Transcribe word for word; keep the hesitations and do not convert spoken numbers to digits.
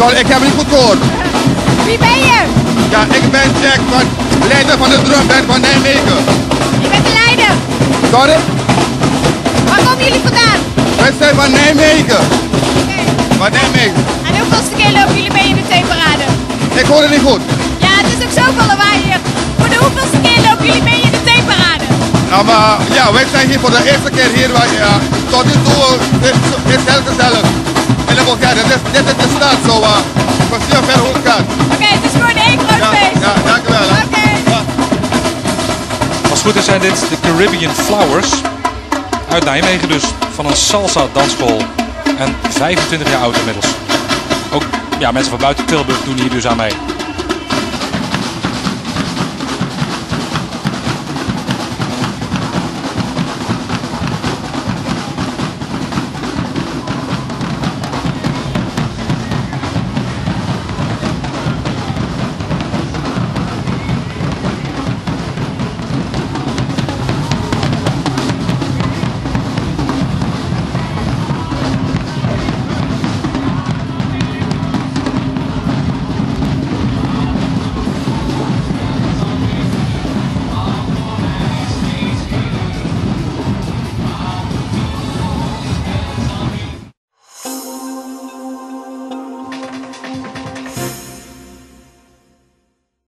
Sorry, ik heb het niet goed gehoord. Wie ben je? Ja, ik ben Jack, van, leider van de drumband van Nijmegen. Je bent de leider. Sorry? Waar komen jullie vandaan? Wij zijn van Nijmegen. Oké. Van Nijmegen. En hoeveelste keer lopen jullie mee in de theeparade? Ik hoor het niet goed. Ja, het is ook zoveel lawaai hier. Voor de hoeveelste keer lopen jullie mee in de theeparade? Nou, maar ja, wij zijn hier voor de eerste keer hier. Waar, ja, tot nu toe is het heel gezellig. En dan, ja, dit, is, dit is de start zo. Uh, we zien verder hoe het gaat. Oké, okay, het is gewoon één groot ja, feest. Ja, dankjewel. Oké. Okay. Ja. Als het goed is zijn dit de Caribbean Flowers. Uit Nijmegen dus. Van een salsa dansschool. En vijfentwintig jaar oud inmiddels. Ook ja, mensen van buiten Tilburg doen hier dus aan mee.